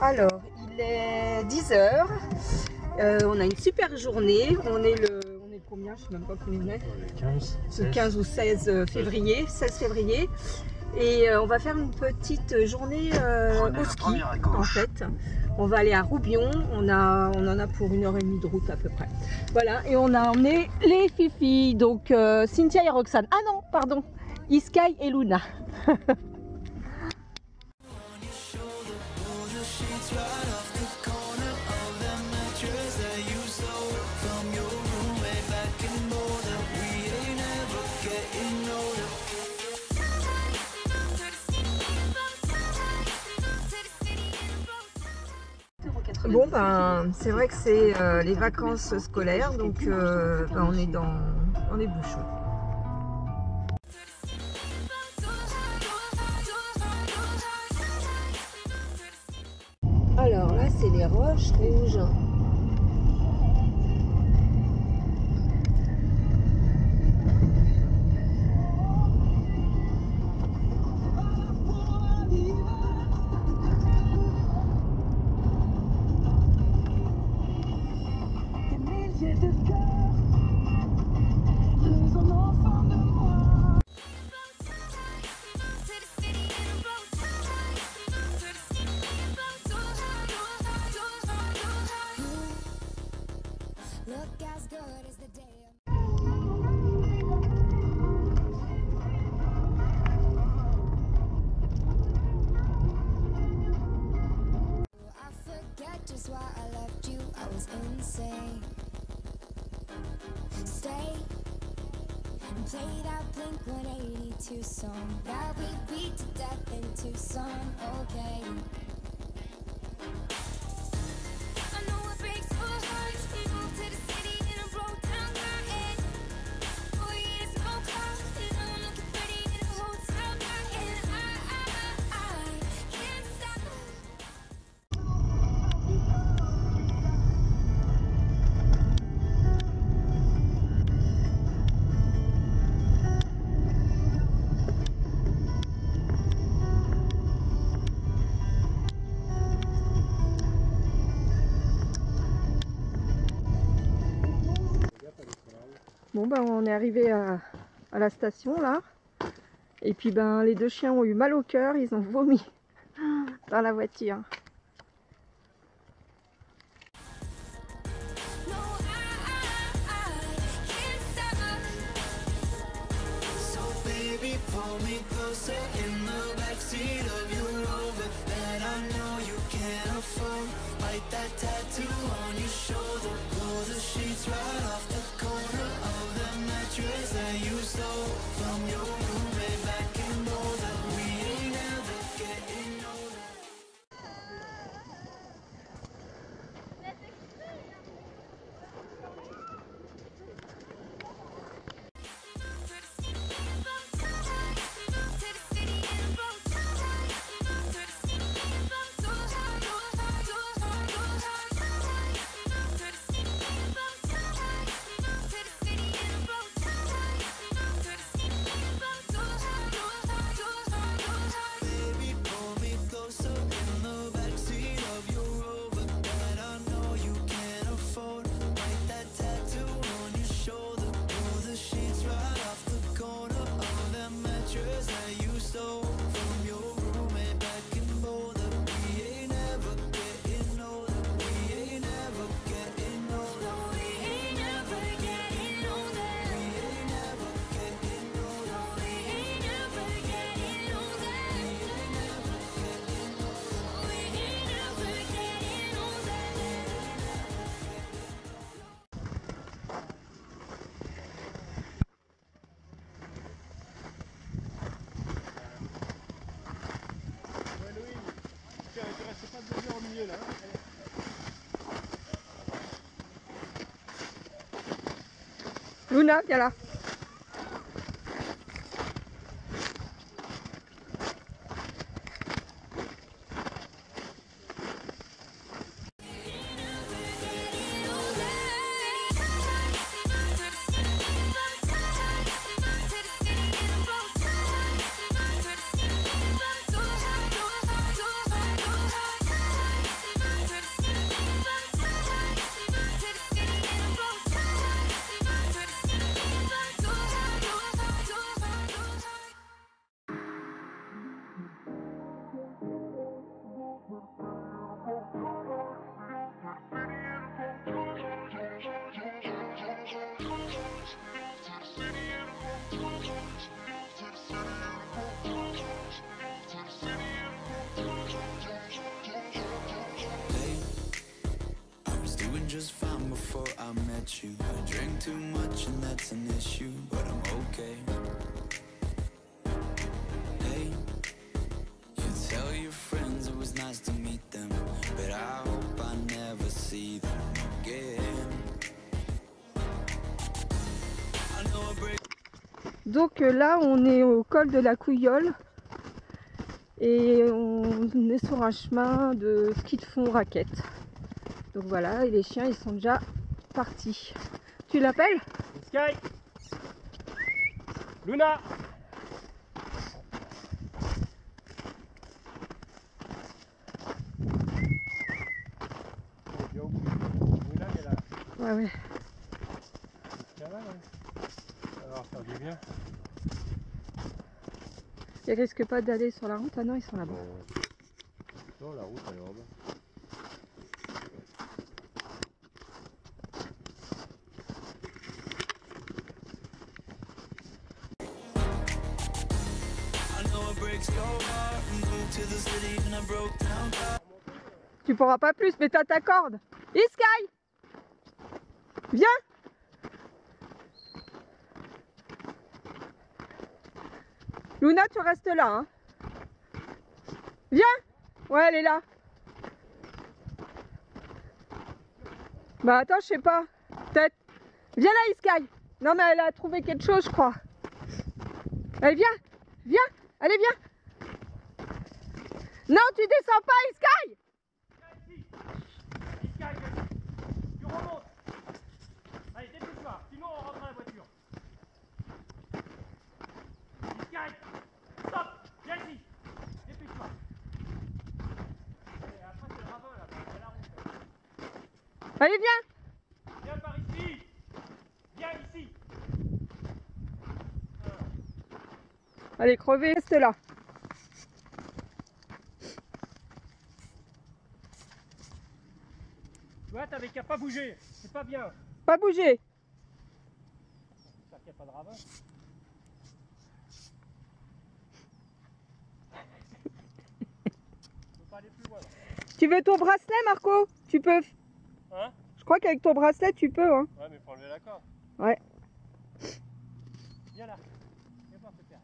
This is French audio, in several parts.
Alors, il est 10h. On a une super journée. On est le combien? Je ne sais même pas combien on est. Le 15 ou 16 février. 16 février. Et on va faire une petite journée au ski en fait. On va aller à Roubion. On en a pour 1h30 de route à peu près. Voilà. Et on a emmené les filles. Donc Cynthia et Roxane. Ah non, pardon. Iskai et Luna. Bon ben c'est vrai que c'est les vacances scolaires donc on est bouchons. Alors là c'est les roches rouges. Played our Blink-182 song that we beat to death in Tucson. Okay. I know it breaks your heart. We moved to the city and I broke down my head. 4 years, no car, and I'm looking pretty in a hotel bar, and I can't stop. Bon ben on est arrivé à la station là, et puis ben les deux chiens ont eu mal au cœur, ils ont vomi dans la voiture. Luna, viens là. just fine before I met you. I drink too much and that's an issue, but I'm okay. Hey, you tell your friends it was nice to meet them, but I hope I never see them again. I know a break. Donc là on est au col de la Couillole et on est sur un chemin de ski de fond raquette. Donc voilà, et les chiens ils sont déjà partis. Tu l'appelles? Sky, Luna. Luna est là. Ouais, ouais. Tiens là, ouais. Alors ça dit bien. Ils risquent pas d'aller sur la route? Ah non, ils sont là-bas. Non, la route elle est en bas. Tu pourras pas plus, mais t'as ta corde. Sky, viens. Luna, tu restes là, hein. Viens. Ouais, elle est là. Bah attends, je sais pas. Peut-être. Viens là, Sky. Non mais elle a trouvé quelque chose, je crois. Allez, viens. Viens. Allez, viens. Non, tu descends pas, Sky. Sky, tu remontes. Allez, dépêche-toi, sinon on rentre dans la voiture. Sky, stop, viens ici. Dépêche-toi. Et après c'est le ravin là, c'est la route. Allez, viens. Viens par ici. Viens ici. Allez, crevez, reste là. Tu vois, t'avais qu'à pas bouger, c'est pas bien. Pas bouger. J'espère qu'il n'y a pas de ravin. Je peux pas aller plus loin là. Tu veux ton bracelet, Marco? Tu peux. Hein? Je crois qu'avec ton bracelet, tu peux, hein. Ouais, mais faut enlever la corde. Ouais. Viens là. Viens voir ce père.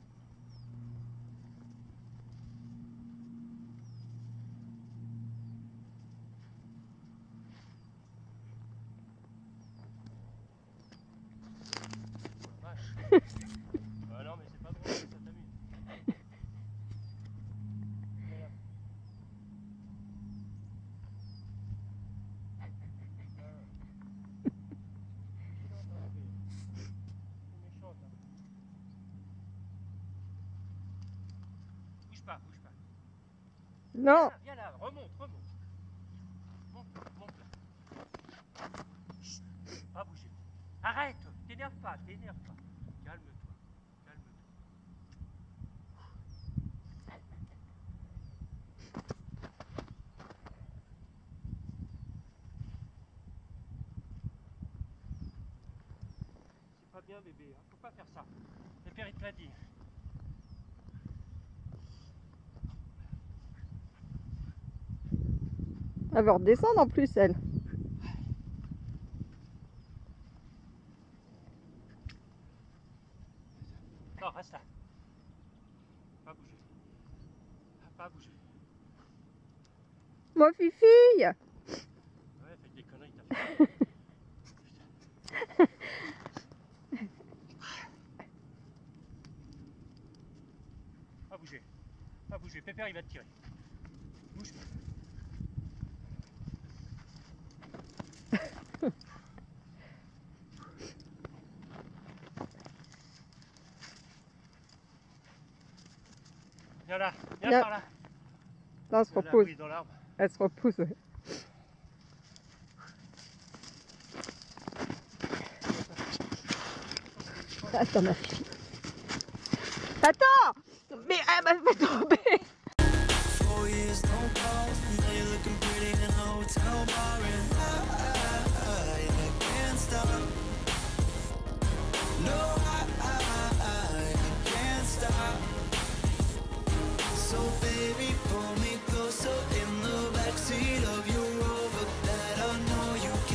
Vache. Ah non, mais c'est pas drôle, ça t'amuse. Viens là. Bouge pas, bouge pas. Non. Viens là, remonte, remonte. Monte, monte là. Chut, pas bouger. Arrête, t'énerve pas, t'énerve pas. Calme-toi, calme-toi. C'est pas bien bébé, hein. Faut pas faire ça. Le père il te l'a dit. Elle va redescendre en plus, elle. Non, reste là. Pas bouger. Pas bouger. Moi, Fifi. Ouais, fais des conneries, t'as fait. Pas bouger. Pas bouger. Pépère, il va te tirer. Bouge pas. Viens là, viens Viens. par là. Non, elle se Viens là, repose. oui, dans l'arbre. Elle se repose. Ouais. Attends, ma fille. Attends. Mais elle m'a fait tomber. 4 years, no calls. Now you're looking pretty in a hotel bar, and I can't stop. No, I can't stop. So baby, pull me closer in the backseat of your Rover that I know you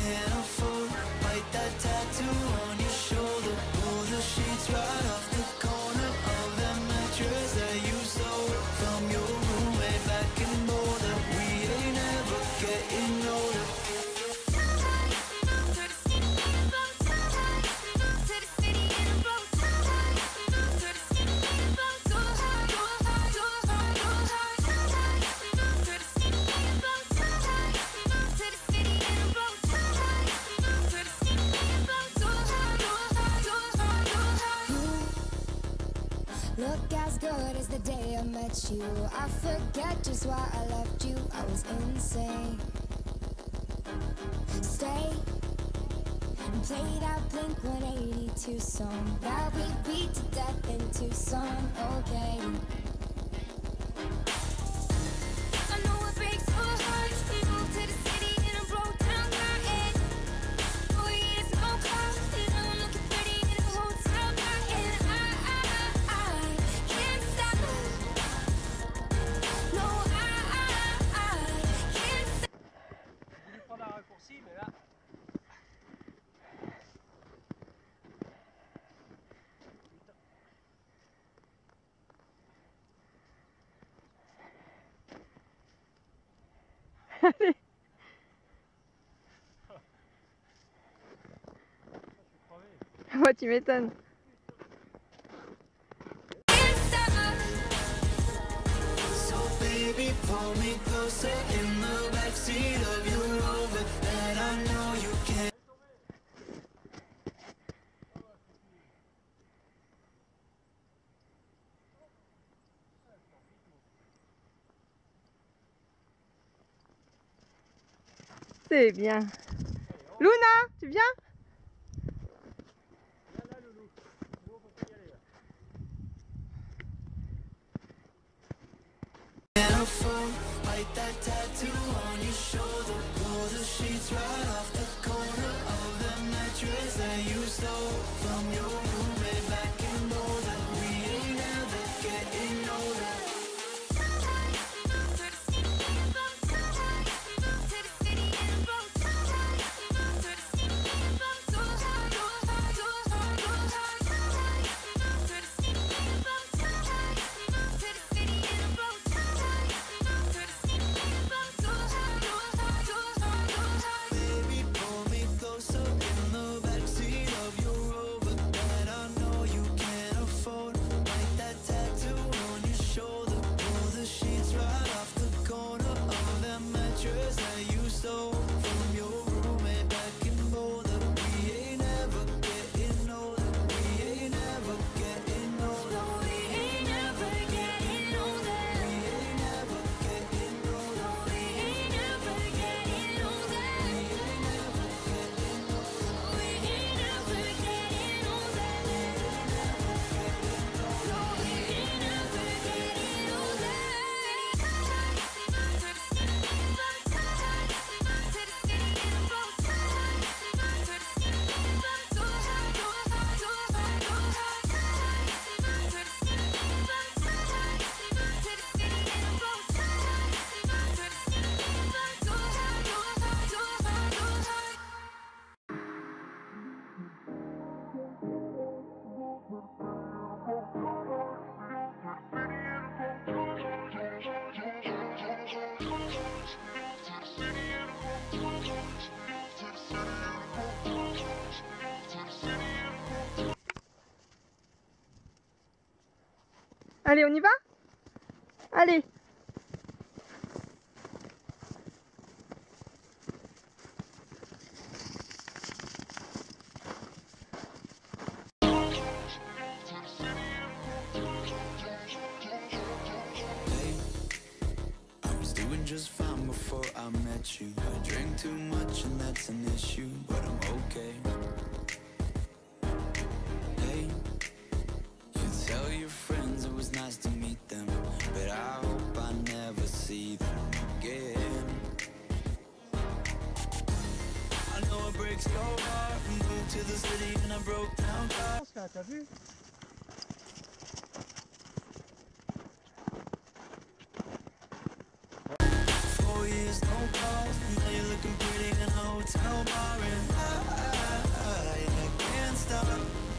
Look as good as the day I met you. I forget just why I left you. I was insane. Stay and play that Blink-182 song that we beat to death in Tucson. Okay. I know it breaks your heart. We moved to the city in a broke down car. And 4 years, no car. And I'm looking pretty in a hotel bar. And I can't stop. No, I can't stop. J'ai voulu prendre un raccourci, mais là. Moi, tu m'étonnes. So baby, pull me closer in the backseat of your Rover that I know you can't. C'est bien. Luna, tu viens? Là, loulou. Nous, on peut pas y aller, là. Can't afford, like that tattoo on your shoulder. Pull the sheets right off the corner of the mattress that you stole from your roommate back in Boulder. We ain't ever getting older. Baby, pull me closer in the backseat of your Rover that I know you can't afford. Like that tattoo on your shoulder. Pull the sheets right off the corner of that mattress that you stole from your roommate back in Boulder. We ain't ever getting older. We ain't ever getting older. We ain't ever getting older. We ain't ever getting older. We ain't ever getting older. We ain't ever getting older. We ain't ever getting older. No, we ain't ever getting older. Allez, on y va? Allez. I was doing just fine before I met you. I drink too much and that's an issue, but I'm okay. Hey, you tell your friends it was nice to meet them, but I hope I never see them again. I know it breaks your heart. Moved to the city and I broke down car. Ça, t'as vu? Years, no calls. Now you're looking pretty in a hotel bar, and I can't stop.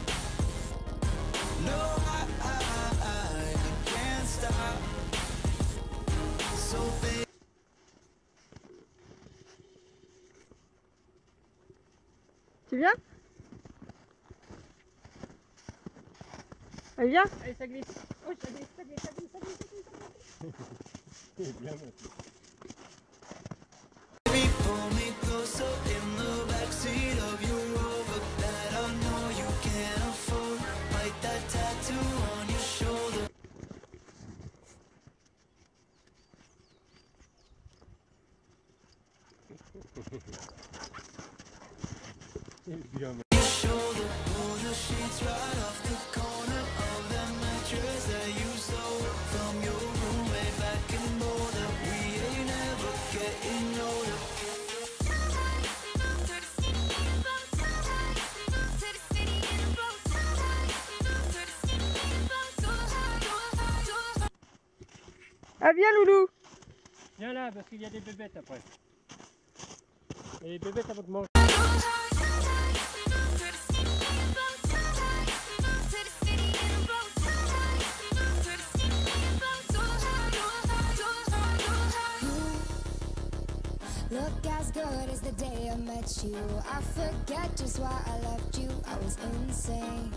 No, I can't stop. So big. Tu viens? Allez, viens. Allez, ça glisse. Oh, ça glisse, ça glisse, ça glisse, ça glisse, ça glisse. C'est bien maintenant. Baby, pull me closer in the backseat of your Rover that I know you can't afford. Like that tattoo on your shoulder. shoulder, pull the sheets right off the corner of that mattress that you stole from your roommate back in Boulder. We ain't ever getting older. Ah, viens, Loulou. Viens là, parce qu'il y a des bébêtes après. Et les bébêtes, elles vont te manger. Look as good as the day I met you. I forget just why I left you. I was insane.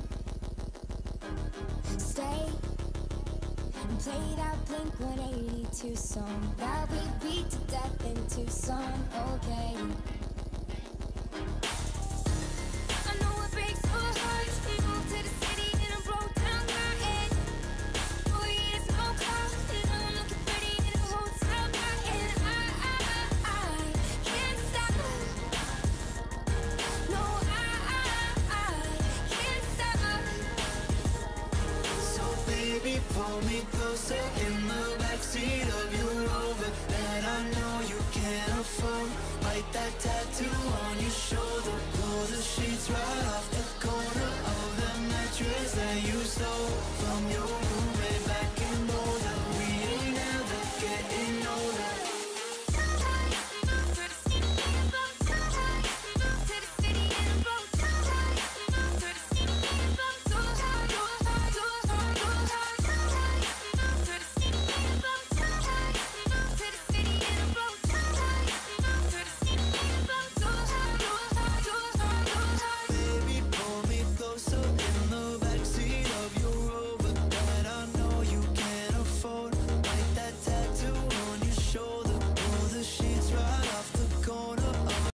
Stay and play that Blink 182 song that we beat to death in Tucson. Okay. I know it breaks your heart. We moved to the city and I broke down my head. 4 years, no car, and now I'm looking pretty in a hotel bar. And I can't stop. No, I can't stop. So baby, pull me closer in the backseat of your